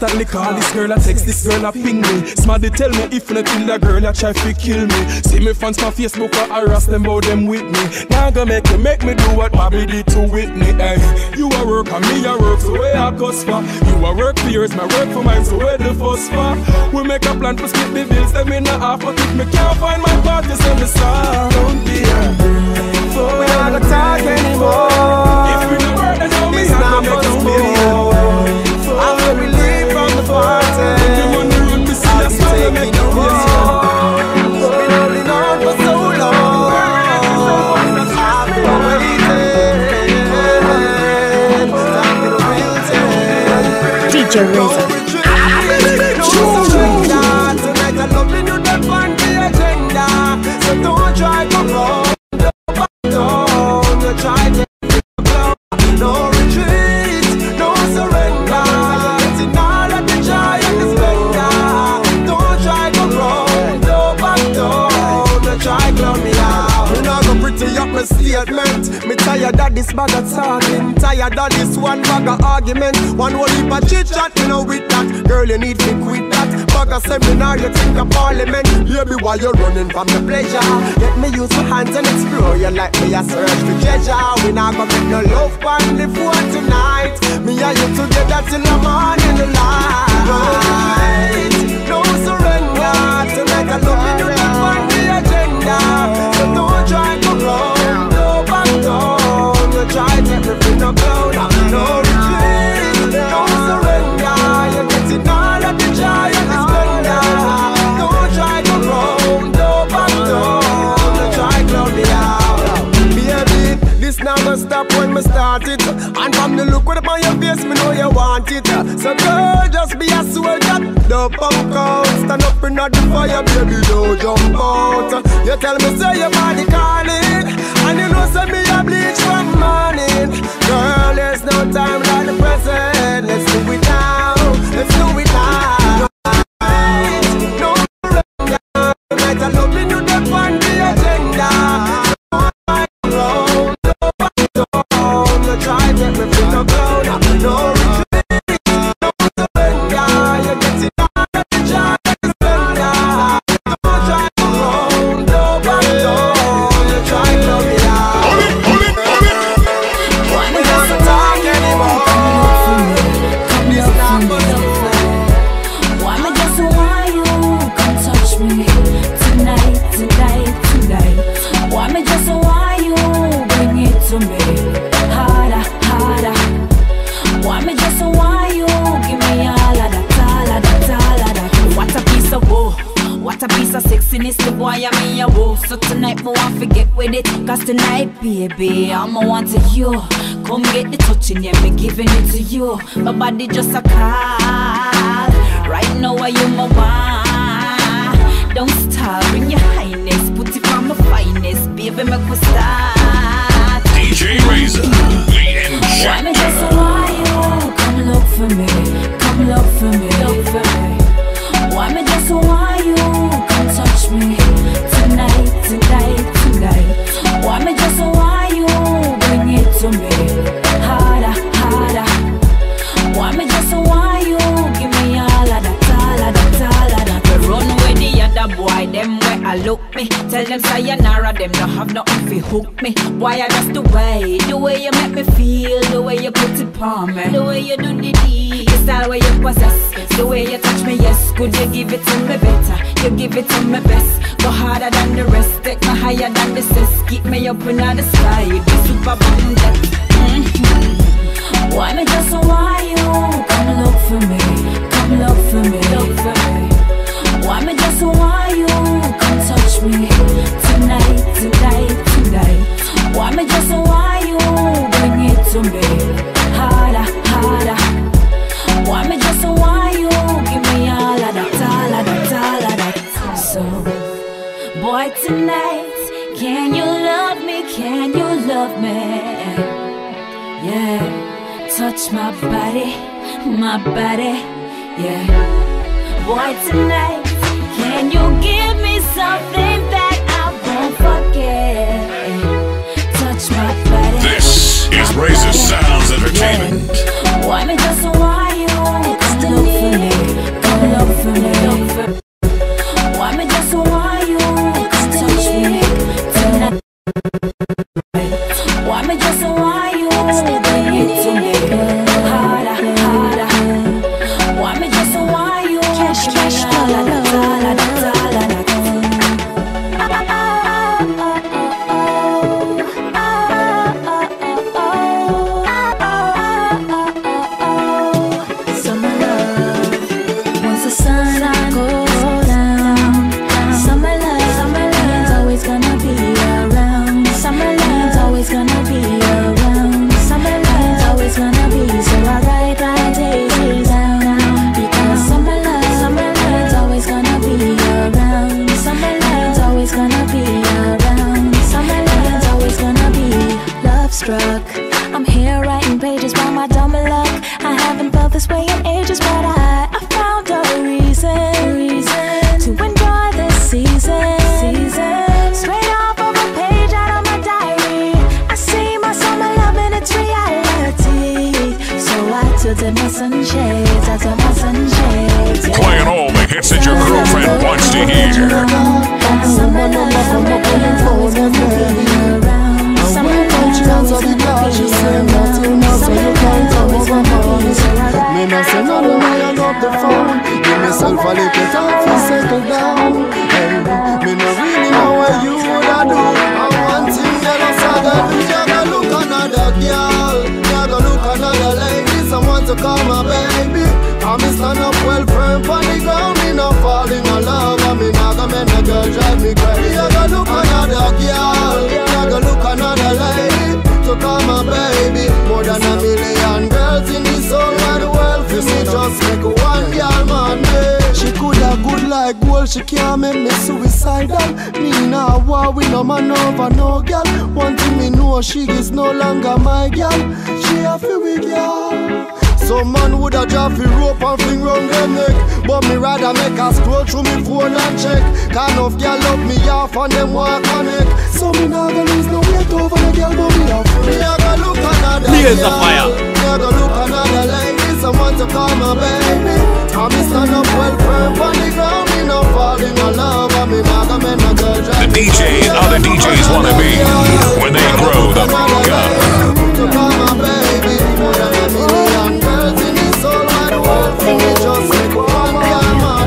constantly call this girl, I text this girl, I ping me. Smarty tell me if you not kill that girl, I try to kill me. See me fans on Facebook, I harass them about them with me. Now gonna make you make me do what Bobby did to Whitney. Hey, you a work and me a work, so where I cuss for? You a work for yours, my work for mine, so where the fuss for? We make a plan to split the bills, them in a half, but if me can't find my part, you send me song. Don't be ungrateful. We not gonna talk anymore. If we don't work, then how me It's have not to make much us more. After we leave from the party, I'll be taking the road. Been holding on for so long. I've been waiting. Time for the real thing. D J Rayza. No surrender. Tonight I'm loving you, that on the agenda. So don't try to run. Don't you try to go. No retreat, no surrender. Getting all of the joy and the splendor. Don't try to run, no back down. Don't try to clown me out. Me not go pretty up my statement. Me tired of this bag of talking. Tired of this one bag of argument. One whole heap of chit chat, me know with that. Girl, you need to quit that. Bag of seminar, you think of parliament. Baby, while you're running from the pleasure, let me use my hands and explore you like me a search for treasure. We not gonna make no love on the phone tonight. Me and you together till the morning light. No surrender. Tonight I love you, that on the agenda. So don't try to run, no back down. You try to take me from the ground. No retreat, no surrender. You're getting all of the joy and the splendor. Don't try to run, no back down. You try to clown me out. Baby, this now gonna stop when me start it. And from the look with upon your face, me know you want it. So girl, just be a soldier. Don't punk out, stand up in the fire, baby, don't jump out. You tell me say your body calling, and you know say me a bleach from morning. Girl, there's no time like the present. Let's do it now, let's do it now. No surrender, tonight I love you, that on the agenda. Round, no back down. You try to take me from the ground. No retreat, no surrender. You're getting all of the joy and the splendor. Don't try to run, no back down. You try to love me out. We don't talk anymore. This not much more. Why me just want you come touch me tonight, tonight, tonight? Why me just want you bring it to me harder, harder? Why me just want you give me all of that, all of that, all of that? What a piece of woe, what a piece of sexiness, the boy I'm in your woe. So tonight me want to get with it, cause tonight, baby, I'ma want to you. Come get the touching, yeah, me giving it to you. My body just a call. Right now I you my one. Don't stop, bring your highness, put it on my finest, baby, make me start. D J Rayza, the Why me Injector. just want you come look for me, come look for me, look for me. Why me just want you come touch me tonight, tonight, tonight? Why me just want you bring it to me harder, harder? Why me just want you give me all of that, all of that, all of that? We run with the other boy, them where I look me. Tell them sayonara, them don't have nothing fi hook me. Why I just the way, the way you make me feel, the way you put it on me, the way you do the deed, the style where you possess, the way you touch me, yes. Could you give it to me better? You give it to me best. Go harder than the rest, take me higher than the cess. Keep me up in the sky, the super bomb jet. Mm-hmm. Why me just want you come look for me, come look for me, look for me. Why me just want you come touch me tonight, tonight, tonight? Why me just want you bring it to me harder, harder? Why me just want you give me all of that, all of that, all of that? So, boy, tonight, can you love me? Can you love me? Yeah, touch my body, my body, yeah. Boy, tonight, can you give me something that I won't forget? Touch my body. This is Rayza Sounds Entertainment. Why me just want you come look for me, struck. I'm here writing pages by my dumb luck. I haven't felt this way in ages, but I, I found a reason, reason to enjoy this season. season. Straight off of a page out of my diary, I see my summer love and its reality. So I tilted my sunshades, I took my sunshades. Yeah. Playing all the hits that your girlfriend wants to hear. Summer love from the phone and around. Summer love of the clouds, you say nothing, nothing, you can't come over me. Me no say no, no, I love the phone. Give myself a little time to settle down. Hey, me no really know what you woulda do. And one thing that I saw that do, you gotta look another girl, you gotta look another lady, someone to call my baby. I me stand up well firm on the ground, me no fall in love, and me not gonna make no girl drive me crazy. You gotta look another girl, you gotta look another lady to call my baby. More than a million girls in this whole wide world, for me just make one girl man. Yeah. She coulda good like gold, she can't make me suicidal. Me nah war with no man over no girl. One thing me know, she is no longer my girl. She a free girl. Some man woulda drop the rope and fling round them neck, but me rather make her scroll through me phone and check. Kind of girl love me off and them want connect. So me nah gonna lose no weight over the girl, but me a free. Me a go look another Blaze the girl, fire. me a go look another lady, someone to call my baby. And me stand up well firm on the ground, me no fall in love, and me nah gonna make no girl drive. The D J other D Js wanna be when they grow the fuck up. To call my baby, more than a million girls in this whole wide world, for me just make one girl man.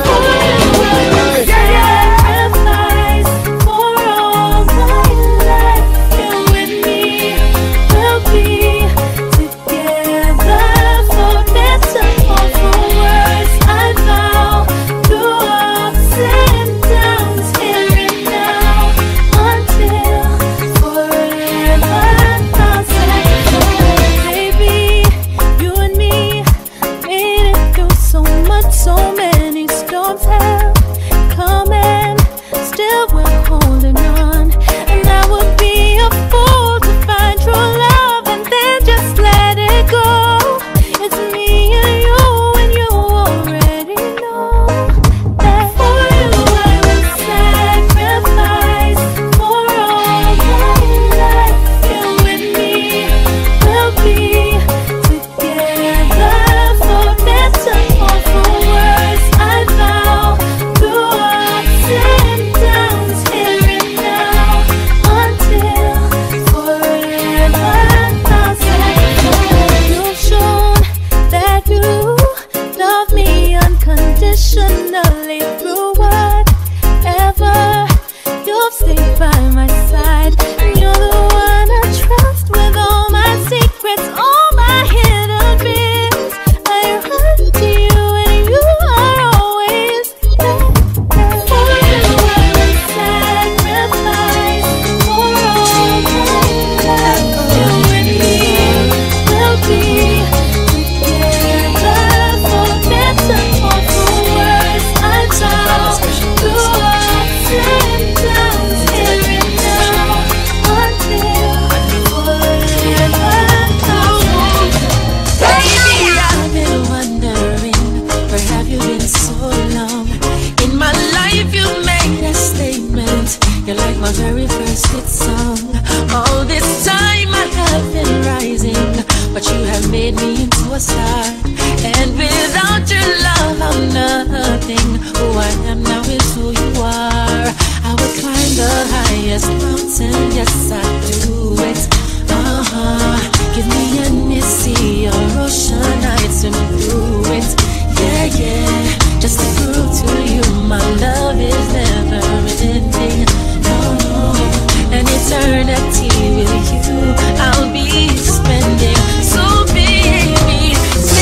Sacrifice for all my life, you and me will be together for better or for worse. I vow through ups and downs, here and now, until forever. I'll sacrifice, baby. You and me made it through so much, so many storms have come and still we're holding on. And I would be a fool to find true love and then just let it go. It's me and you, and you already know that for you I will sacrifice for all my life. You and me will be together for better or for worse. I vow through ups and downs, here and now, until forever. I'll sacrifice. You've shown that you love me unconditionally through whatever. You've stayed by my side, and you're the one I trust with all my secrets, all my hidden dreams. I run to you, and you are always there. For you I will sacrifice for all my life. You and me will be together for better or for worse. I vow through ups and downs, here and now, until forever. Baby, I've been wondering, where have you been so long? In my life you made a statement, you're like my very first hit song. All this time I have been rising, but you have made me into a star. And without your love I'm nothing. Who I am now is who you are. I would climb the highest mountain, yes I do it. Uh-huh. Give me any sea or ocean, I'd swim through it. Yeah, yeah, just to prove to you my love is never ending. No, no, an eternity with you I'll be spending. So baby,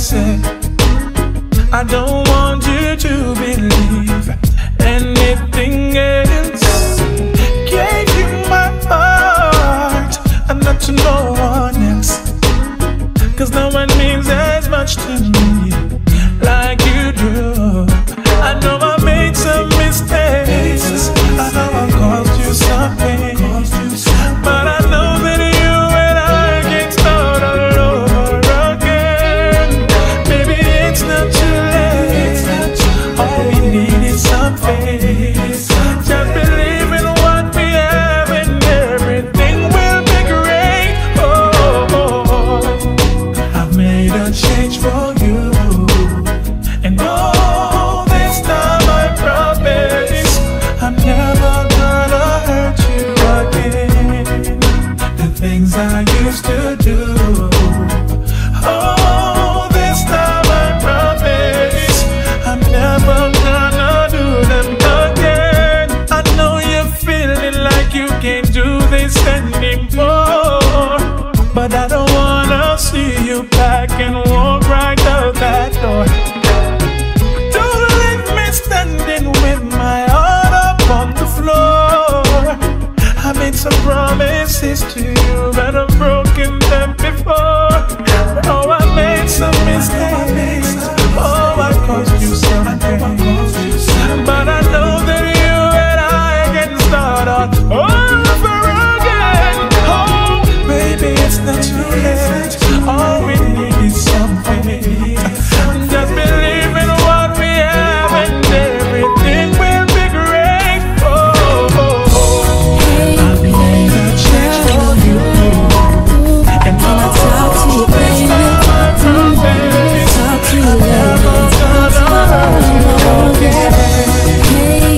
say, I don't want you to believe anything else. Gave you my heart and not to no one else, 'cause no one means as much to me like you do. I know I made some mistakes, I know I caused you some pain, but I know that you and I can start all over again. Baby, it's not too late, all we need is some faith. Just believe in what we have and everything will be great. Oh, oh, I've made a change for you, and all this time I promise I'm never gonna hurt you again. The things I used to do, all this time I promise I'm never gonna do them again. I know you're feeling like you can't do this anymore, but I don't wanna see you back and walk right out that door. Don't leave me standing with my heart up on the floor. I made some promises to you, but I've broken them before. Oh, I made some mistakes, oh, I caused you some pain, but I know that you and I can start all over again. Oh, baby, it's not too late, all we need is something. Just believe in what we have and everything will be great. Oh, oh, oh. I've made a change for you, and when I talk to you, baby, talk to you, baby, talk to you, baby, talk to you, baby. Hey,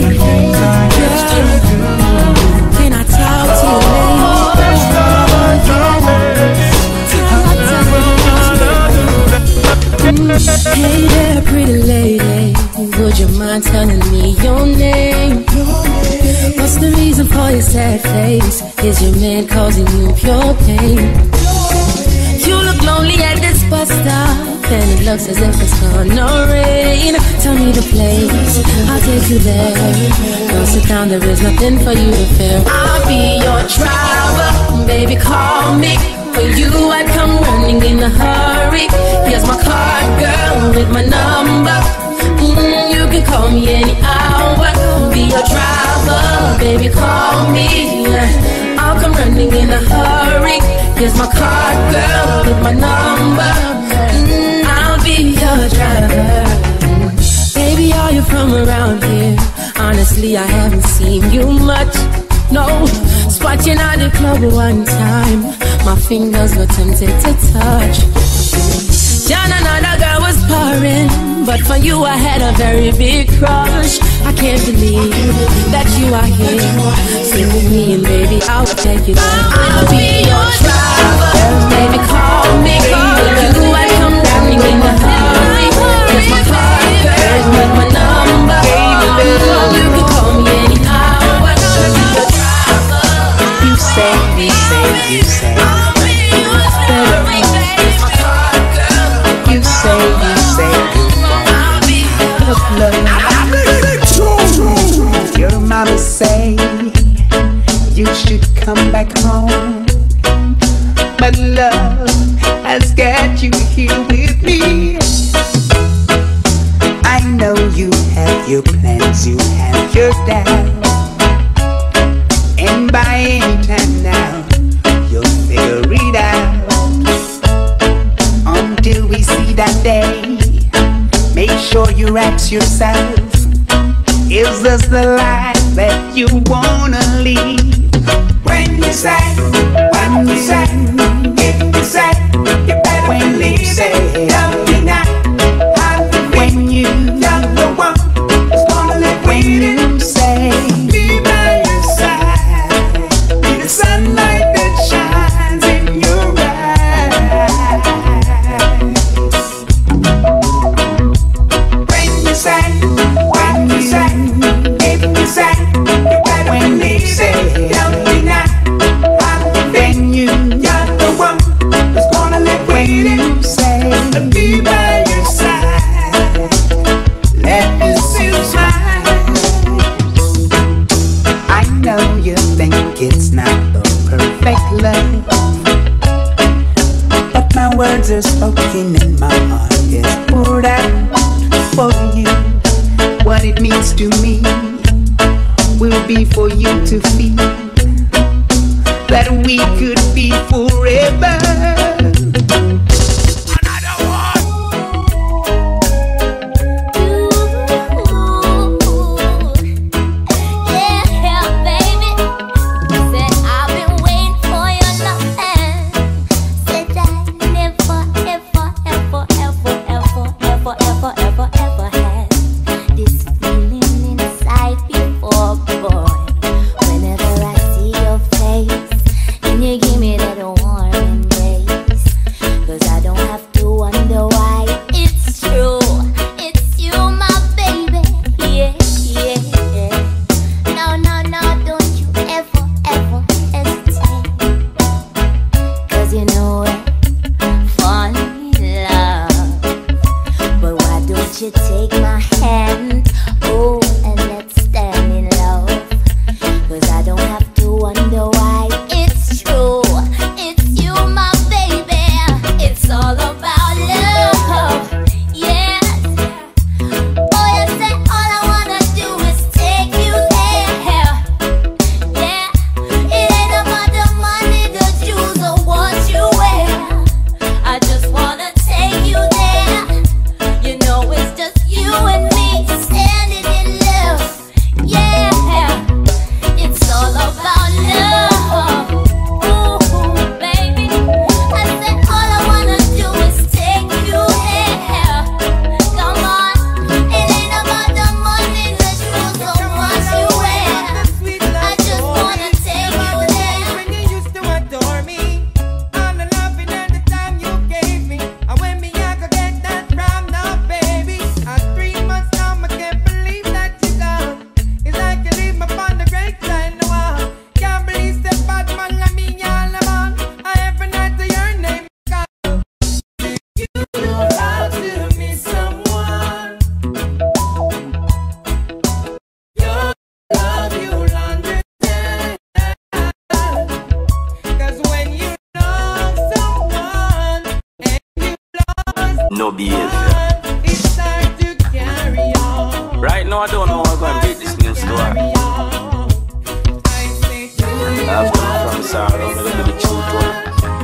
girl, can I talk to you, baby? Hey there, pretty lady, would you mind telling me your name? What's the reason for your sad face? Is your man causing you pure pain? You look lonely at this bus stop, and it looks as if it's gonna rain. Tell me the place, I'll take you there. Go sit down, there is nothing for you to fear. I'll be your driver, baby, call me. For you I'd come running in a hurry. Here's my card, girl, with my number. Mm, you can call me any hour. Be your driver, baby, call me. I'll come running in a hurry. Here's my card, girl, with my number. Mm, I'll be your driver. Baby, are you from around here? Honestly, I haven't seen you much. No, swatching at the club one time, my fingers were tempted to touch. John, another girl was pouring, but for you I had a very big crush. I can't believe that you are here. Stay with me and baby, I'll take you there. I'll be your driver, baby, call me. You I come running in a hurry. Here's my car, girl, with my number. You can call me any hour. You say, you say, you say. You say, you say, love. Your mama say you should come back home, but love has got you here with me. I know you have your plans, you have your doubts, and by any time now you'll figure it out. Until we see that day, make sure you ask yourself, is this the life that you wanna lead? When you say, when you say, if you say, you better believe it. Tell me now, when you got the one who's gonna live waiting, say, be by your side, be the sunlight that shines in your eyes. When you say, when you say, if you say, you better believe it. Tell me now, then you got the one who's gonna live waiting, say. for you to feel that we could be forever. No behavior. Right now I don't know how I'm going to beat this new store. I've come from sorrow, I'm going to be the truth one.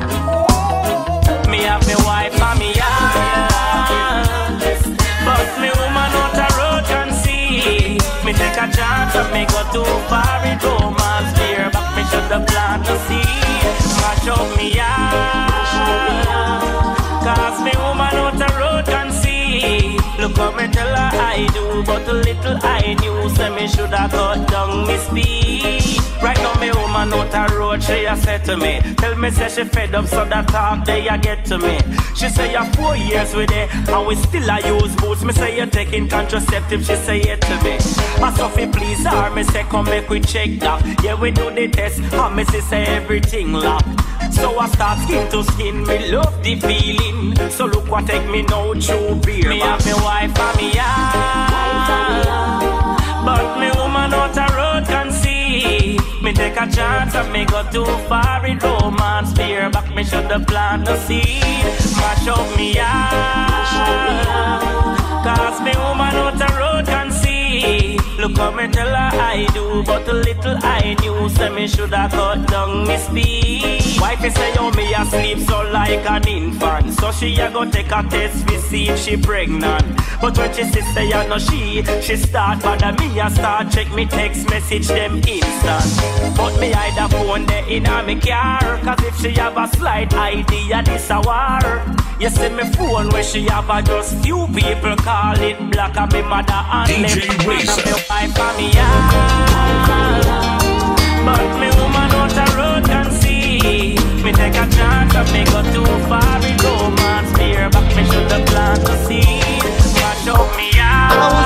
Me have me wife and me yard, but me woman out a road can see. Me take a chance and me go too far in romance fear, but me should have planned to see. Mash up me yard, cause me woman out a road can see. Look how me tell her I do, but a little I knew, say me should have cut down me speed. Right now me woman out a road, she a said to me, tell me say she fed up so that talk they a get to me. She say you're four years with it, and we still a use boots. Me say you're taking contraceptive, she say it to me. I Sophie please her, me say come make we check that. Yeah we do the test, and me say everything locked. So I start skin to skin, me love the feeling. So look what take me now through beer. Me have me wife and me yard, but me woman out a road can see. Me take a chance and me go too far in romance fear, but me should have planted the seed. Mash up me yard, cause me woman out a road can see. Look how me tell her I do, but a little I knew, say me should have cut down me speed. Wifey say oh me asleep so like an infant, so she a go take a test to see if she pregnant. But when she see say I know she, she start bother me a start check me text message them instant. But me hide the phone there in a me car, cause if she have a slight idea this a war. You see me phone where she have a just few people call it black and me mother and D J Rayza. me wife and me yard, but me woman out a road can see. Me take a chance and me go too far in romance fear, but me should have planned to see. Mash up me yard,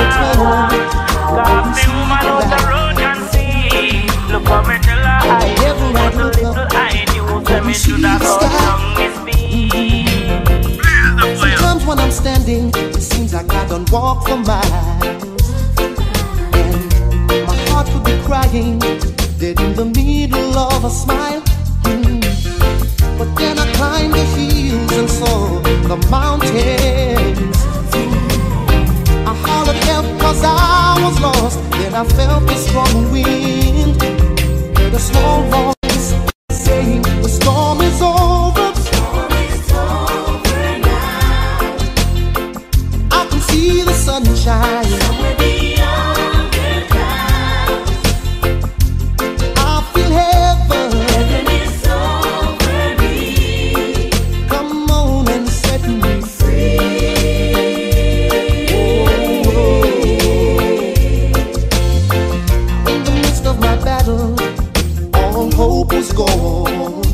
cause me woman out a road can see. Look how me tell her I do, but a little I knew, say me should have cut down me speed. Sometimes when I'm standing, it seems like I don't walk for miles, and my heart would be crying dead in the middle of a smile. Mm. But then I climbed the hills and saw the mountains. Mm. I hollered help cause I was lost, then I felt the strong wind. sunshine. Somewhere beyond the clouds, I feel heaven. heaven is over me. Come on and set me free. In the midst of my battle, all hope was gone.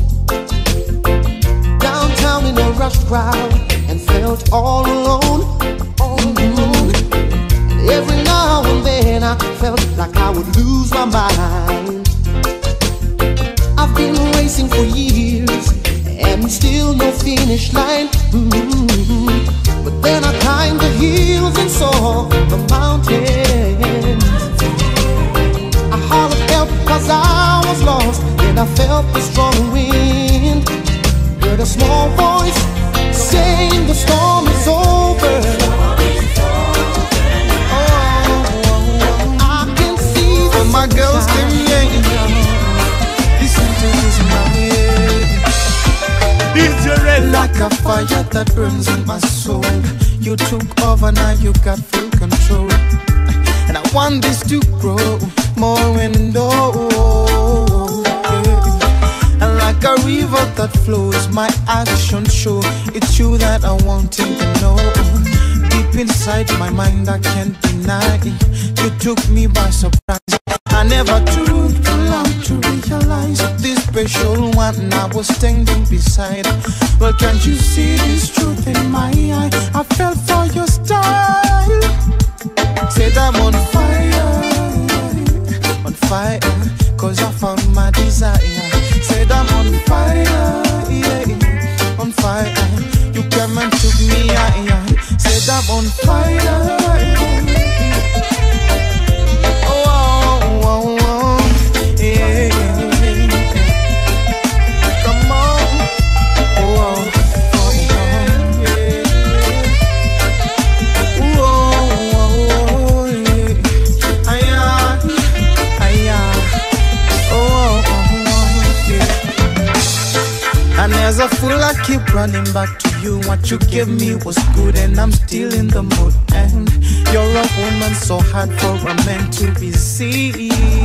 Downtown in a rush crowd, and felt all alone, all alone. And every now and then I felt like I would lose my mind. I've been racing for years and still no finish line. Mm-hmm. But then I climbed the hills and saw the mountains. I hollered help cause I was lost, and I felt the strong wind. Heard a small voice saying the storm is over. Oh, I can see the my girls them yeah. Listen to this in my head. It's your red like a fire that burns in my soul. You took over, now you got full control. And I want this to grow more and more. And like a river that flows, my actions show it's you that I want to know. Deep inside my mind I can't deny, you took me by surprise. I never took too long to realize this special one I was standing beside. Well, can't you see this truth in my eye? I fell for your style. Said I'm on fire, on fire, cause I found my desire. Said I'm on fire, yeah, on fire. You came and took me higher. Said I'm on fire. Oh, oh, oh, oh, yeah. Come on. Oh, oh, oh, yeah. Oh, oh, oh, yeah. Aya, aya. Oh, oh, oh, yeah. And as a fool I keep running back to you. What you gave me was good and I'm still in the mood. And you're a woman so hard for a man to be seized.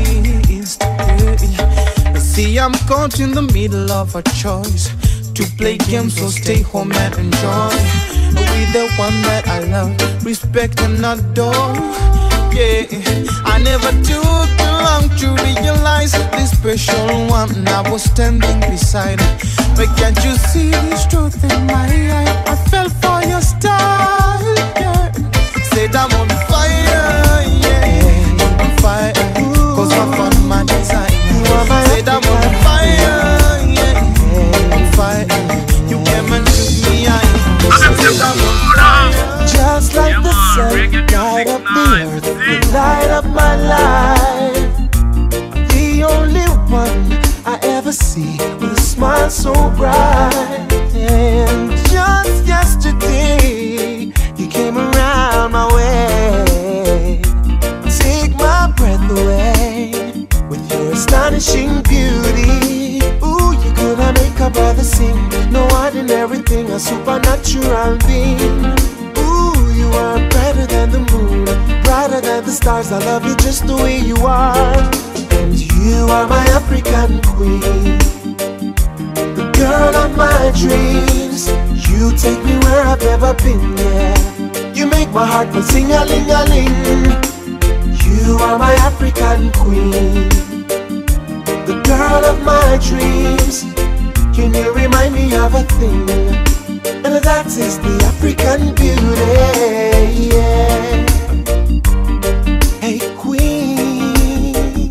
Yeah. See, I'm caught in the middle of a choice to play games or stay home and enjoy with the one that I love, respect and adore. Yeah, I never took too long to realize this special one I was standing beside. But can't you see this truth in my eye? I fell for your style, yeah. Said I'm on fire, yeah, on fire, cause I found my desire. Said I'm on fire, yeah, on fire. You came and took me high. Said I'm on fire. Just like the sun, light up the earth, you light up my life. The only one I ever see with a smile so bright. And just yesterday, you came around my way, take my breath away with your astonishing beauty. Ooh, you gonna make a brother sing. No ordinary thing, a supernatural being. Ooh, you are brighter than the moon, brighter than the stars. I love you just the way you are. And you are my African queen, the girl of my dreams. You take me where I've never been, yeah. You make my heart go sing-a-ling-a-ling. You are my African queen, the girl of my dreams. Can you remind me of a thing? And that is the African beauty, yeah. Hey queen,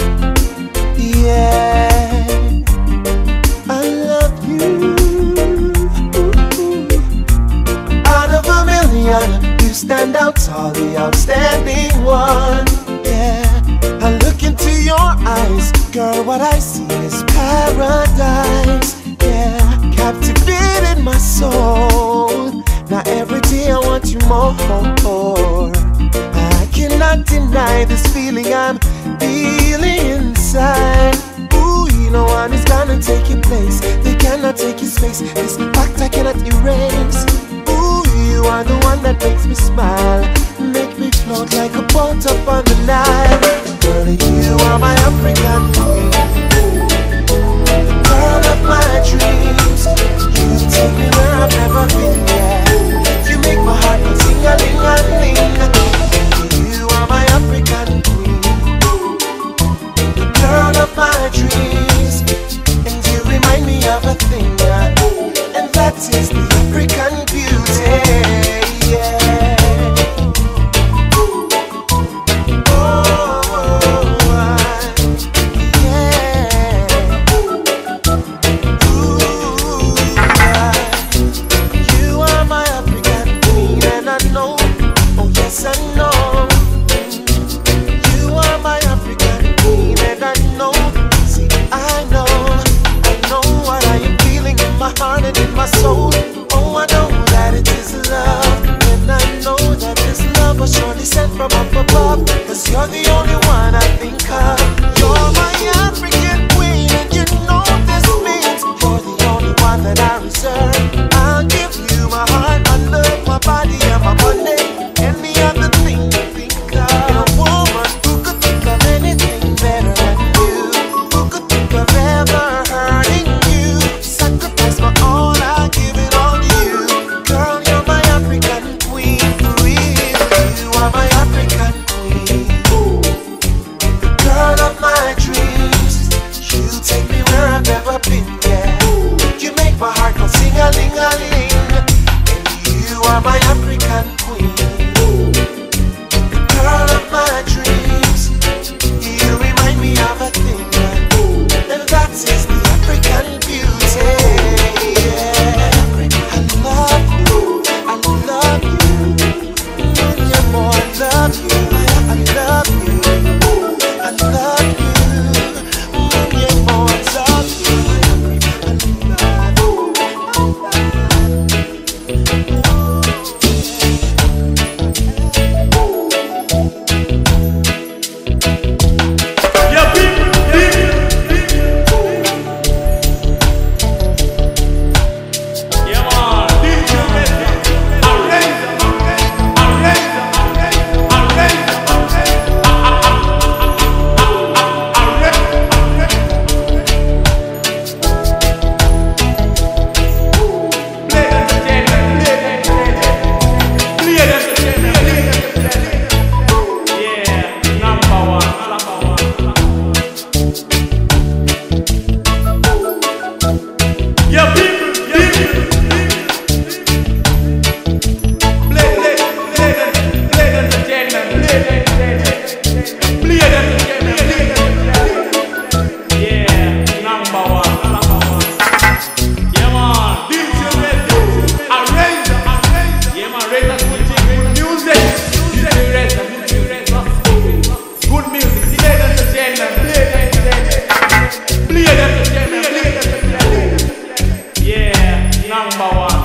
yeah, I love you. Out of a million, you stand out tall, the outstanding one, yeah. I look into your eyes, girl, what I see is paradise, yeah. Captivated my soul, now every day I want you more. I cannot deny this feeling I'm feeling inside. Ooh, no one is gonna take your place, they cannot take your space. This fact I cannot erase. Ooh, you are the one that makes me smile, float like a boat up on the Nile. Girl, you are my African queen, the girl of my dreams. You take me where I've never been, yeah. You make my heart go ting-a-ling-a-ling. You are my African queen, the girl of my dreams. And you remind me of a thing, yeah. And that is the African beauty, yeah. My soul, oh, I know that it is love, and I know that this love was surely sent from up above, cause you're the only one I think of. You're my African queen, and you know this means you're the only one that I reserve. I'll give you my heart, my love, my body, and my money, any other thing you think of. A woman who could think of anything better than you, who could think of ever hurting you, sacrifice my all. Sing-a-ling-a-ling, and you are my African queen, the girl of my dreams. You remind me of a thing, and that is the African beauty, yeah. I love you, I love you, yeah, more I love you, I love you, I love you, yeah, more I love you. Number one.